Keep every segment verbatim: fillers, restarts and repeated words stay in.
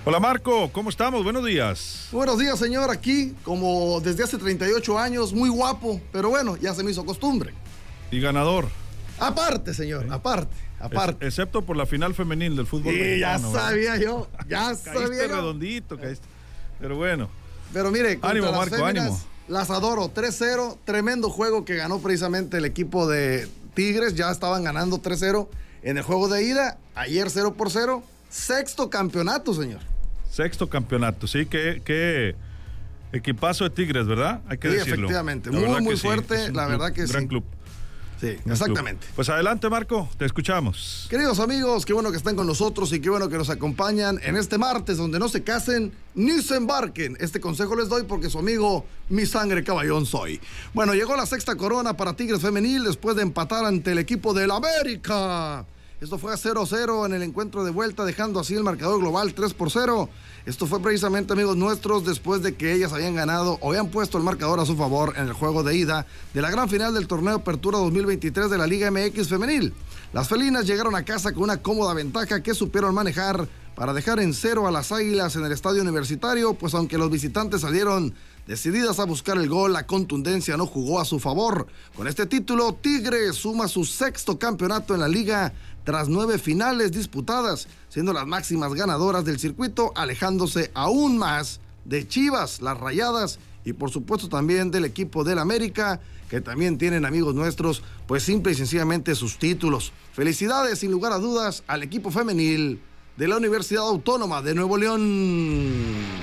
Hola Marco, ¿cómo estamos? Buenos días. Buenos días, señor, aquí como desde hace treinta y ocho años, muy guapo, pero bueno, ya se me hizo costumbre. Y ganador. Aparte, señor, ¿sí? aparte, aparte. Es, excepto por la final femenil del fútbol sí, mexicano. ya sabía ¿verdad? yo, ya caíste sabía yo. redondito, caíste. Pero bueno. Pero mire, ánimo, las Marco, féminas, ánimo. Las adoro, tres cero, tremendo juego que ganó precisamente el equipo de Tigres, ya estaban ganando tres cero en el juego de ida, ayer cero por cero, sexto campeonato, señor. Sexto campeonato, sí, que, que equipazo de Tigres, ¿verdad? Hay que sí, decirlo. Efectivamente, la muy, muy sí, fuerte, la club, verdad que un sí. Gran club. Sí, gran exactamente. Club. Pues adelante, Marco, te escuchamos. Queridos amigos, qué bueno que están con nosotros y qué bueno que nos acompañan en este martes donde no se casen ni se embarquen. Este consejo les doy porque su amigo, mi sangre caballón soy. Bueno, llegó la sexta corona para Tigres Femenil después de empatar ante el equipo del América. Esto fue a cero cero en el encuentro de vuelta, dejando así el marcador global tres por cero. Esto fue precisamente, amigos nuestros, después de que ellas habían ganado o habían puesto el marcador a su favor en el juego de ida de la gran final del torneo Apertura dos mil veintitrés de la Liga M X Femenil. Las felinas llegaron a casa con una cómoda ventaja que supieron manejar para dejar en cero a las Águilas en el estadio universitario, pues aunque los visitantes salieron decididas a buscar el gol, la contundencia no jugó a su favor. Con este título, Tigres suma su sexto campeonato en la liga tras nueve finales disputadas, siendo las máximas ganadoras del circuito, alejándose aún más de Chivas, las Rayadas y por supuesto también del equipo del América, que también tienen, amigos nuestros, pues simple y sencillamente sus títulos. Felicidades, sin lugar a dudas, al equipo femenil de la Universidad Autónoma de Nuevo León.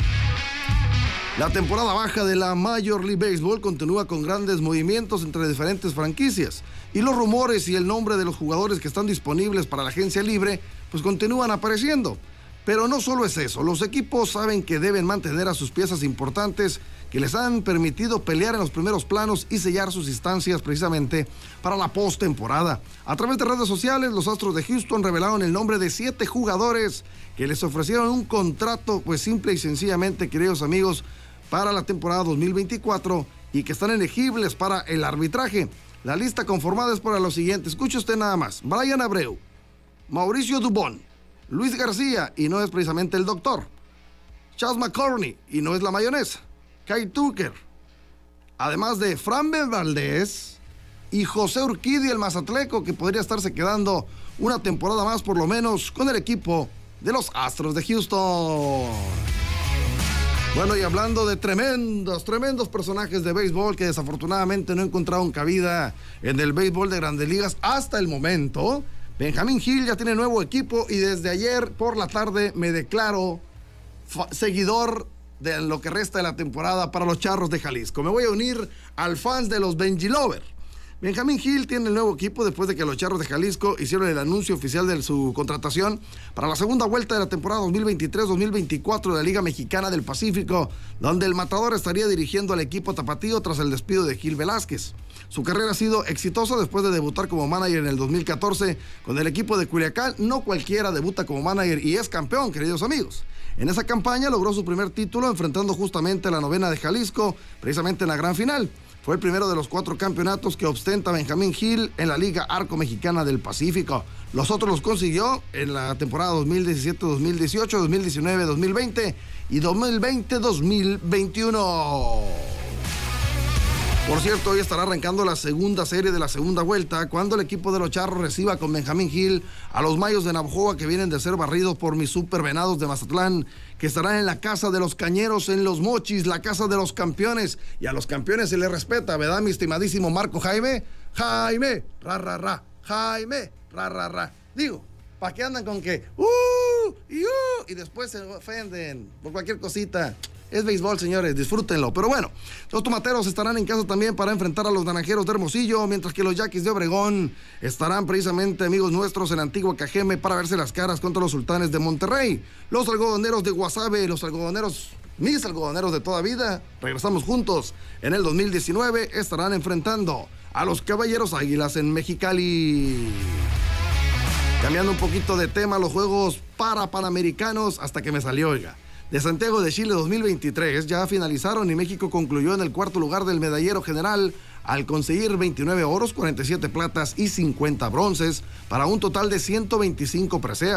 La temporada baja de la Major League Baseball continúa con grandes movimientos entre diferentes franquicias y los rumores y el nombre de los jugadores que están disponibles para la agencia libre pues continúan apareciendo. Pero no solo es eso, los equipos saben que deben mantener a sus piezas importantes que les han permitido pelear en los primeros planos y sellar sus instancias precisamente para la postemporada. A través de redes sociales, los Astros de Houston revelaron el nombre de siete jugadores que les ofrecieron un contrato, pues simple y sencillamente, queridos amigos, para la temporada dos mil veinticuatro y que están elegibles para el arbitraje. La lista conformada es para lo siguiente, escuche usted nada más: Brian Abreu, Mauricio Dubón, Luis García, y no es precisamente el doctor, Chas McCorney, y no es la mayonesa, Kyle Tucker, además de Fran Valdez y José Urquidi, el mazatleco, que podría estarse quedando una temporada más por lo menos con el equipo de los Astros de Houston. Bueno, y hablando de tremendos, tremendos personajes de béisbol que desafortunadamente no encontraron cabida en el béisbol de Grandes Ligas hasta el momento, Benjamín Gil ya tiene nuevo equipo y desde ayer por la tarde me declaro seguidor de lo que resta de la temporada para los Charros de Jalisco. Me voy a unir al fans de los Benji Lover. Benjamín Gil tiene el nuevo equipo después de que los Charros de Jalisco hicieron el anuncio oficial de su contratación para la segunda vuelta de la temporada dos mil veintitrés dos mil veinticuatro de la Liga Mexicana del Pacífico, donde el matador estaría dirigiendo al equipo tapatío tras el despido de Gil Velázquez. Su carrera ha sido exitosa después de debutar como manager en el dos mil catorce con el equipo de Culiacán. No cualquiera debuta como manager y es campeón, queridos amigos. En esa campaña logró su primer título enfrentando justamente a la novena de Jalisco, precisamente en la gran final. Fue el primero de los cuatro campeonatos que ostenta Benjamín Gil en la Liga Arco Mexicana del Pacífico. Los otros los consiguió en la temporada dos mil diecisiete dos mil dieciocho, dos mil diecinueve dos mil veinte y dos mil veinte dos mil veintiuno. Por cierto, hoy estará arrancando la segunda serie de la segunda vuelta cuando el equipo de los Charros reciba con Benjamín Gil a los Mayos de Navojoa, que vienen de ser barridos por mis super venados de Mazatlán, que estarán en la casa de los Cañeros en Los Mochis, la casa de los campeones. Y a los campeones se les respeta, ¿verdad, mi estimadísimo Marco Jaime? Jaime, ra, ra, ra, Jaime, ra, ra, ra. Digo, ¿para qué andan con que uh, y, uh, y después se ofenden por cualquier cosita? Es béisbol, señores, disfrútenlo. Pero bueno, los tomateros estarán en casa también para enfrentar a los naranjeros de Hermosillo, mientras que los yaquis de Obregón estarán precisamente, amigos nuestros, en Antigua Cajeme para verse las caras contra los sultanes de Monterrey. Los algodoneros de Guasave, los algodoneros, mis algodoneros de toda vida, regresamos juntos en el dos mil diecinueve, estarán enfrentando a los Caballeros Águilas en Mexicali. Cambiando un poquito de tema, los Juegos para Panamericanos, hasta que me salió, oiga, de Santiago de Chile dos mil veintitrés ya finalizaron y México concluyó en el cuarto lugar del medallero general al conseguir veintinueve oros, cuarenta y siete platas y cincuenta bronces para un total de ciento veinticinco preseas.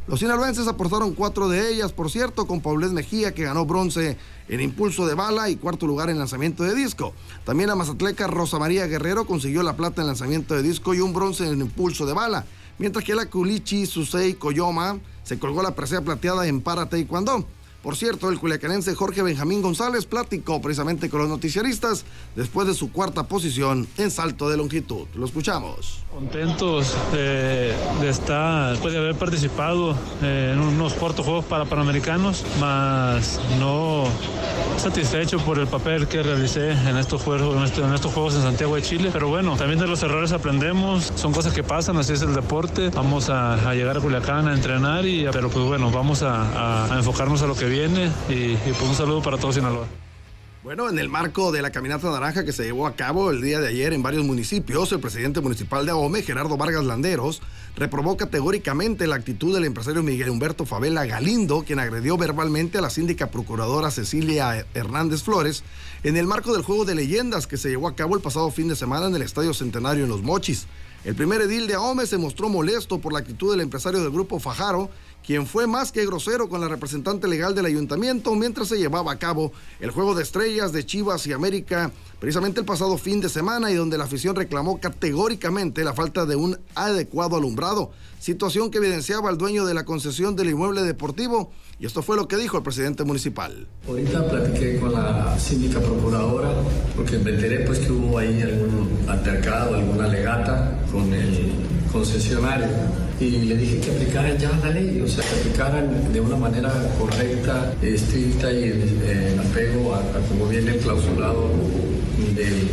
Los sinaloenses aportaron cuatro de ellas, por cierto, con Paulés Mejía, que ganó bronce en impulso de bala y cuarto lugar en lanzamiento de disco. También la mazatleca Rosa María Guerrero consiguió la plata en lanzamiento de disco y un bronce en impulso de bala, mientras que la Culichi Susei Coyoma se colgó la presea plateada en para taekwondo. Por cierto, el culiacanense Jorge Benjamín González platicó precisamente con los noticiaristas después de su cuarta posición en salto de longitud. Lo escuchamos. Contentos eh, de estar, después de haber participado eh, en unos cortos juegos para Panamericanos, más no satisfecho por el papel que realicé en estos juegos, en, este, en estos juegos en Santiago de Chile. Pero bueno, también de los errores aprendemos, son cosas que pasan, así es el deporte. Vamos a, a llegar a Culiacán a entrenar, y, pero pues bueno, vamos a, a, a enfocarnos a lo que viene y, y pues un saludo para todos Sinaloa. Bueno, en el marco de la Caminata Naranja que se llevó a cabo el día de ayer en varios municipios, el presidente municipal de Ahome, Gerardo Vargas Landeros, reprobó categóricamente la actitud del empresario Miguel Humberto Favela Galindo, quien agredió verbalmente a la síndica procuradora Cecilia Hernández Flores en el marco del Juego de Leyendas que se llevó a cabo el pasado fin de semana en el Estadio Centenario en Los Mochis. El primer edil de Ahome se mostró molesto por la actitud del empresario del Grupo Fajaro, quien fue más que grosero con la representante legal del ayuntamiento mientras se llevaba a cabo el Juego de Estrellas de Chivas y América, precisamente el pasado fin de semana, y donde la afición reclamó categóricamente la falta de un adecuado alumbrado, situación que evidenciaba al dueño de la concesión del inmueble deportivo, y esto fue lo que dijo el presidente municipal. Ahorita platiqué con la síndica procuradora porque me enteré pues que hubo ahí algún altercado, alguna legata con el concesionario, y le dije que aplicaran ya la ley, o sea, que aplicaran de una manera correcta, estricta y en apego a, a como viene el clausulado del,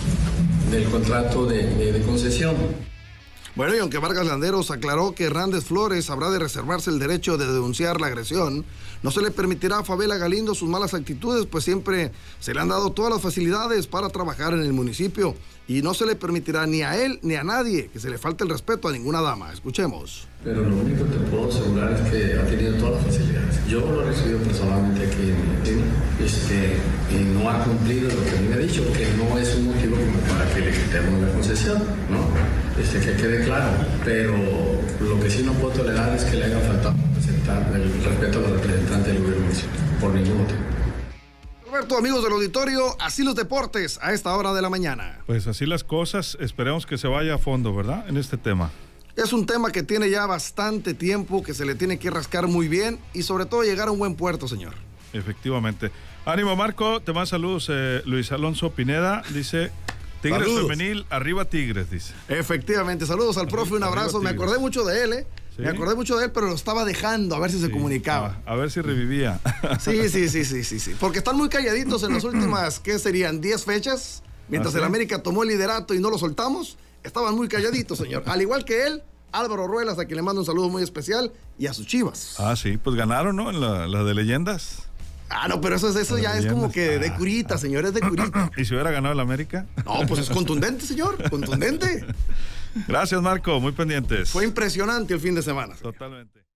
del contrato de, de, de concesión. Bueno, y aunque Vargas Landeros aclaró que Hernández Flores habrá de reservarse el derecho de denunciar la agresión, no se le permitirá a Favela Galindo sus malas actitudes, pues siempre se le han dado todas las facilidades para trabajar en el municipio, y no se le permitirá ni a él ni a nadie que se le falte el respeto a ninguna dama. Escuchemos. Pero lo único que te puedo asegurar es que ha tenido todas las facilidades. Yo lo he recibido personalmente aquí en este, y no ha cumplido lo que a mí me ha dicho, que no es un motivo para que le quitemos la concesión, ¿no? Este, que quede claro. Pero lo que sí no puedo tolerar es que le haga falta presentar el respeto a los representantes del gobierno municipal, por ningún motivo. Roberto, amigos del auditorio, así los deportes a esta hora de la mañana. Pues así las cosas, esperemos que se vaya a fondo, ¿verdad? En este tema. Es un tema que tiene ya bastante tiempo, que se le tiene que rascar muy bien y sobre todo llegar a un buen puerto, señor. Efectivamente. Ánimo, Marco, te mando saludos. Eh, Luis Alonso Pineda dice: Tigres saludos. Femenil, arriba Tigres, dice. Efectivamente, saludos al profe, un abrazo. Me acordé mucho de él, ¿eh? ¿Sí? Me acordé mucho de él, pero lo estaba dejando a ver si se sí, comunicaba. A, a ver si revivía. Sí, sí, sí, sí, sí, sí. Porque están muy calladitos en las últimas, ¿qué serían? diez fechas. Mientras ¿Ah, sí? el América tomó el liderato y no lo soltamos, estaban muy calladitos, señor. Al igual que él, Álvaro Ruelas, a quien le mando un saludo muy especial, y a sus Chivas. Ah, sí, pues ganaron, ¿no? En la, la de leyendas. Ah, no, pero eso, eso ya leyendas. Es como que de curita, señor, es de curita. ¿Y si hubiera ganado el América? No, pues es contundente, señor, contundente. Gracias, Marco, muy pendientes. Fue impresionante el fin de semana. Totalmente.